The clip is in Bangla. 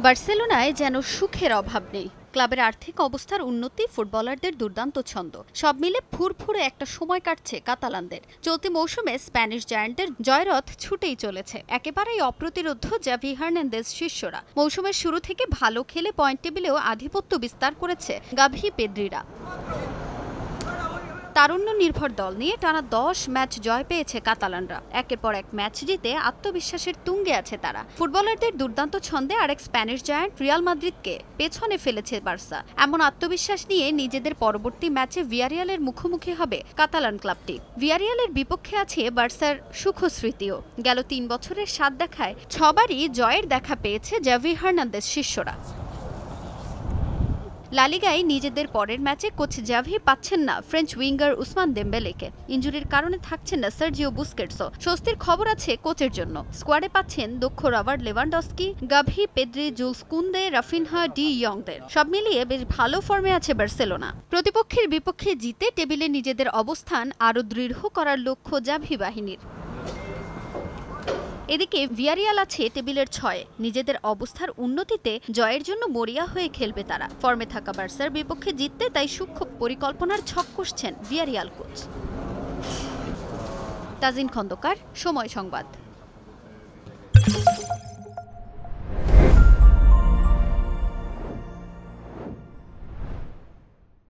বার্সেলোনায় যেন সুখের অভাব নেই। ক্লাবের আর্থিক অবস্থার উন্নতি, ফুটবলারদের দুর্দান্ত ছন্দ, সব মিলে ফুরফুরে একটা সময় কাটছে কাতালানদের। চলতি মৌসুমে স্প্যানিশ জায়ান্টের জয়রথ ছুটেই চলেছে। একেবারেই অপ্রতিরোধ জাভি হার্নান্দেজ শিষ্যরা। মৌসুমের শুরু থেকে ভালো খেলে পয়েন্ট টেবিলেও আধিপত্য বিস্তার করেছে গাভি পেদ্রিরা। তারুণ্য নির্ভর দল নিয়ে টানা 10 ম্যাচ জয় পেয়েছে কাতালানরা। একের পর এক ম্যাচ জিতে আত্মবিশ্বাসের তুঙ্গে আছে তারা। ফুটবলারদের দুর্দান্ত ছন্দে আরেক স্প্যানিশ জায়ান্ট রিয়াল মাদ্রিদকে পেছনে ফেলেছে বার্সা। এমন আত্মবিশ্বাস নিয়ে নিজেদের পরবর্তী ম্যাচে ভিয়ারিয়ালের মুখোমুখি হবে কাতালান ক্লাবটি। ভিয়ারিয়ালের বিপক্ষে আছে বার্সার সুখস্মৃতিও। গেল 3 বছরের স্বাদ দেখায় 6 বারই জয়ের দেখা পেয়েছে জাভি হার্নান্দেজ শিষ্যরা। লা লিগায় নিজেদের পরের ম্যাচে কোচ জাভি পাচ্ছেন না ফ্রেঞ্চ উইঙ্গার উসমান দেম্বেলেকে। ইনজুরির কারণে থাকছেন না সার্জিও বুস্কেটসও। স্বস্তির খবর আছে কোচের জন্য। স্কোয়াডে পাচ্ছেন দক্ষ Robert Lewandowski, Gavi, Pedri, Jules Kounde, Raphinha, ডি ইয়ংদের। সব মিলিয়ে বেশ ভালো ফর্মে আছে বার্সেলোনা। প্রতিপক্ষের বিপক্ষে জিতে টেবিলে নিজেদের অবস্থান আরও দৃঢ় করার লক্ষ্য জাভি বাহিনীর। এদিকে ভিয়ারিয়াল আছে টেবিলের 6-এ। নিজেদের অবস্থার উন্নতিতে জয়ের জন্য মরিয়া হয়ে খেলবে তারা। ফর্মে থাকা বার্সার বিপক্ষে জিততে তাই সূক্ষ্ম পরিকল্পনার ছক কষছেন ভিয়ারিয়াল কোচ। তাজিন খন্দকার, সময় সংবাদ।